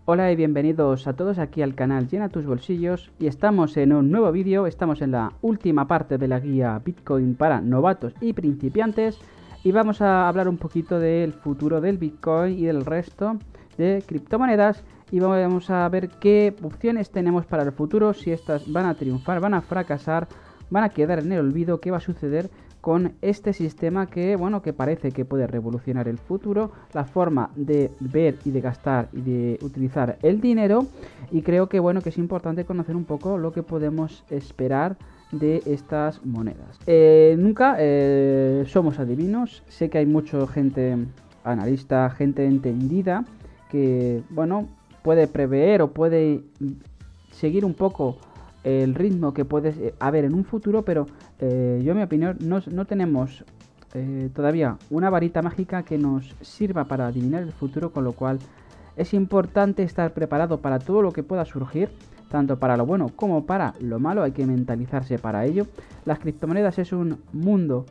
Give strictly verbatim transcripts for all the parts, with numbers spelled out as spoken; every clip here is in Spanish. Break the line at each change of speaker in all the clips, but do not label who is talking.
Hola y bienvenidos a todos aquí al canal Llena tus bolsillos y estamos en un nuevo vídeo, estamos en la última parte de la guía Bitcoin para novatos y principiantes y vamos a hablar un poquito del futuro del Bitcoin y del resto de criptomonedas y vamos a ver qué opciones tenemos para el futuro, si estas van a triunfar, van a fracasar, van a quedar en el olvido, qué va a suceder con este sistema que, bueno, que parece que puede revolucionar el futuro, la forma de ver y de gastar y de utilizar el dinero. Y creo que, bueno, que es importante conocer un poco lo que podemos esperar de estas monedas. Eh, nunca eh, somos adivinos. Sé que hay mucha gente analista, gente entendida, que, bueno, puede prever o puede seguir un poco el ritmo que puede haber en un futuro, pero eh, yo en mi opinión no, no tenemos eh, todavía una varita mágica que nos sirva para adivinar el futuro, con lo cual es importante estar preparado para todo lo que pueda surgir, tanto para lo bueno como para lo malo. Hay que mentalizarse para ello. Las criptomonedas es un mundo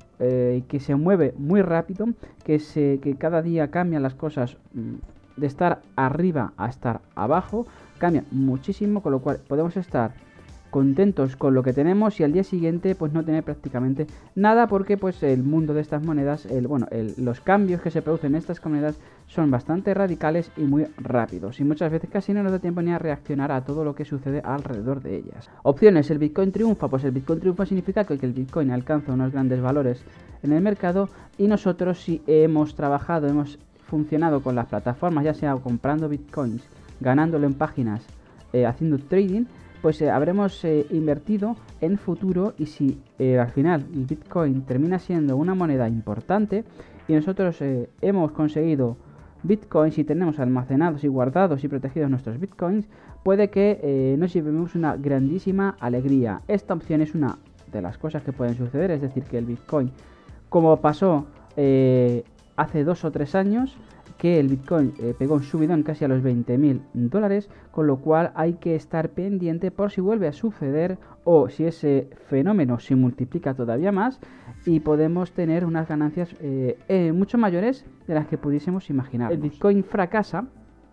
eh, que se mueve muy rápido, que, se, que cada día cambian las cosas, de estar arriba a estar abajo, cambia muchísimo, con lo cual podemos estar contentos con lo que tenemos y al día siguiente pues no tener prácticamente nada, porque pues el mundo de estas monedas, el, bueno, el, los cambios que se producen en estas monedas son bastante radicales y muy rápidos y muchas veces casi no nos da tiempo ni a reaccionar a todo lo que sucede alrededor de ellas. Opciones: ¿el Bitcoin triunfa? Pues el Bitcoin triunfa significa que el Bitcoin alcanza unos grandes valores en el mercado y nosotros, si hemos trabajado, hemos funcionado con las plataformas, ya sea comprando bitcoins, ganándolo en páginas, eh, haciendo trading, pues eh, habremos eh, invertido en futuro. Y si eh, al final el Bitcoin termina siendo una moneda importante y nosotros eh, hemos conseguido bitcoins y tenemos almacenados y guardados y protegidos nuestros bitcoins, puede que eh, nos llevemos una grandísima alegría. Esta opción es una de las cosas que pueden suceder, es decir, que el Bitcoin, como pasó eh, hace dos o tres años, que el Bitcoin eh, pegó un subidón casi a los veinte mil dólares, con lo cual hay que estar pendiente por si vuelve a suceder o si ese fenómeno se multiplica todavía más y podemos tener unas ganancias eh, eh, mucho mayores de las que pudiésemos imaginar. El Bitcoin fracasa,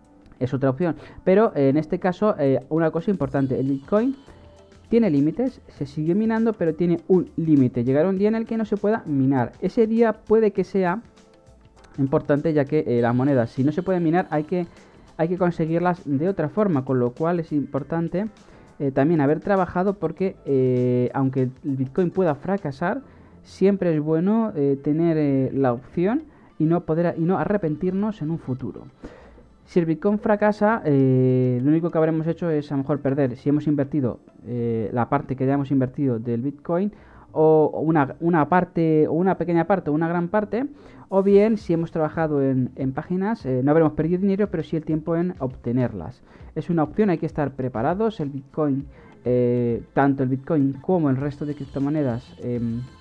es otra opción, pero eh, en este caso eh, una cosa importante: el Bitcoin tiene límites, se sigue minando, pero tiene un límite. Llegará un día en el que no se pueda minar. Ese día puede que sea importante, ya que eh, las monedas, si no se pueden minar, hay que, hay que conseguirlas de otra forma, con lo cual es importante eh, también haber trabajado, porque eh, aunque el Bitcoin pueda fracasar, siempre es bueno eh, tener eh, la opción y no poder y no arrepentirnos en un futuro. Si el Bitcoin fracasa, eh, lo único que habremos hecho es a lo mejor perder, si hemos invertido eh, la parte que ya hemos invertido del Bitcoin, o una, una parte, o una pequeña parte, o una gran parte, o bien si hemos trabajado en, en páginas, eh, no habremos perdido dinero, pero sí el tiempo en obtenerlas. Es una opción, hay que estar preparados. El Bitcoin, eh, tanto el Bitcoin como el resto de criptomonedas, eh,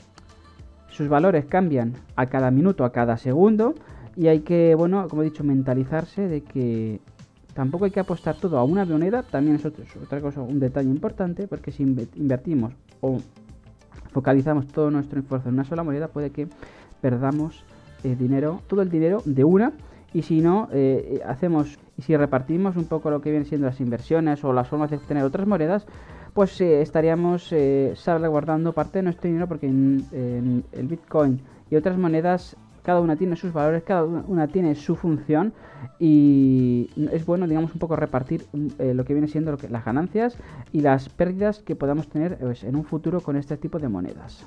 sus valores cambian a cada minuto, a cada segundo. Y hay que, bueno, como he dicho, mentalizarse de que tampoco hay que apostar todo a una moneda. También es otro, otra cosa, un detalle importante, porque si invertimos o focalizamos todo nuestro esfuerzo en una sola moneda, puede que perdamos eh, dinero, todo el dinero de una. Y si no, eh, hacemos, y si repartimos un poco lo que vienen siendo las inversiones o las formas de obtener otras monedas, pues eh, estaríamos eh, salvaguardando parte de nuestro dinero, porque en, en el Bitcoin y otras monedas, cada una tiene sus valores, cada una tiene su función, y es bueno, digamos, un poco repartir eh, lo que viene siendo lo que, las ganancias y las pérdidas que podamos tener pues, en un futuro con este tipo de monedas.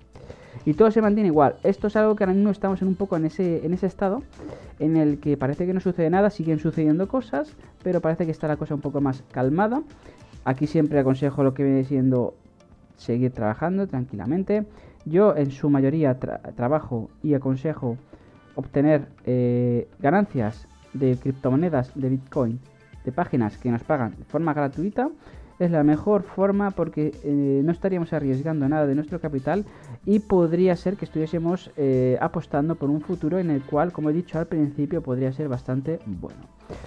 Y todo se mantiene igual. Esto es algo que ahora mismo estamos en un poco en ese, en ese estado en el que parece que no sucede nada, siguen sucediendo cosas, pero parece que está la cosa un poco más calmada. Aquí siempre aconsejo lo que viene siendo seguir trabajando tranquilamente. Yo en su mayoría tra trabajo y aconsejo obtener eh, ganancias de criptomonedas, de Bitcoin, de páginas que nos pagan de forma gratuita. Es la mejor forma, porque eh, no estaríamos arriesgando nada de nuestro capital y podría ser que estuviésemos eh, apostando por un futuro en el cual, como he dicho al principio, podría ser bastante bueno.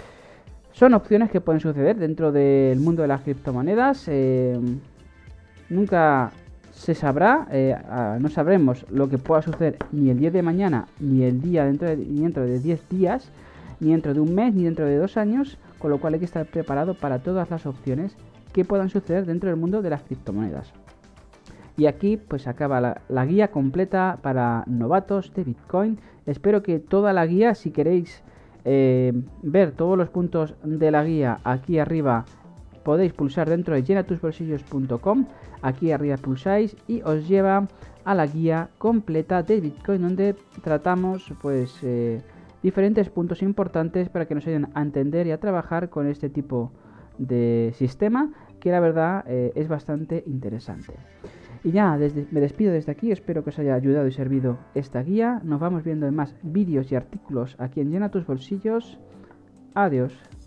Son opciones que pueden suceder dentro del mundo de las criptomonedas. Eh, nunca se sabrá, eh, no sabremos lo que pueda suceder ni el día de mañana ni el día dentro de, dentro de diez días, ni dentro de un mes, ni dentro de dos años, con lo cual hay que estar preparado para todas las opciones que puedan suceder dentro del mundo de las criptomonedas. Y aquí pues acaba la, la guía completa para novatos de Bitcoin. Espero que toda la guía, si queréis eh, ver todos los puntos de la guía aquí arriba, podéis pulsar dentro de llena tus bolsillos punto com. Aquí arriba pulsáis y os lleva a la guía completa de Bitcoin, donde tratamos pues eh, diferentes puntos importantes para que nos ayuden a entender y a trabajar con este tipo de sistema, que la verdad eh, es bastante interesante. Y ya, desde, me despido desde aquí, espero que os haya ayudado y servido esta guía. Nos vamos viendo en más vídeos y artículos aquí en Llena tus Bolsillos. Adiós.